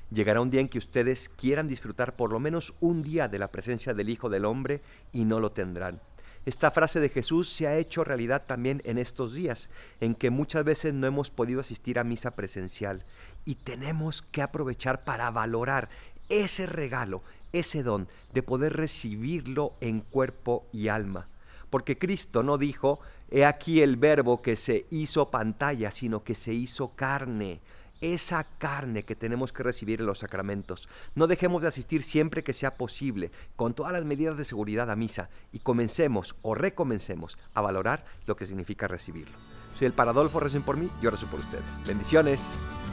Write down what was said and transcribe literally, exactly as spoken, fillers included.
Llegará un día en que ustedes quieran disfrutar por lo menos un día de la presencia del Hijo del Hombre y no lo tendrán. Esta frase de Jesús se ha hecho realidad también en estos días, en que muchas veces no hemos podido asistir a misa presencial y tenemos que aprovechar para valorar ese regalo, ese don de poder recibirlo en cuerpo y alma. Porque Cristo no dijo, he aquí el verbo que se hizo pantalla, sino que se hizo carne. Esa carne que tenemos que recibir en los sacramentos. No dejemos de asistir siempre que sea posible, con todas las medidas de seguridad a misa, y comencemos o recomencemos a valorar lo que significa recibirlo. Soy el Paradolfo, recen por mí, yo rezo por ustedes. Bendiciones.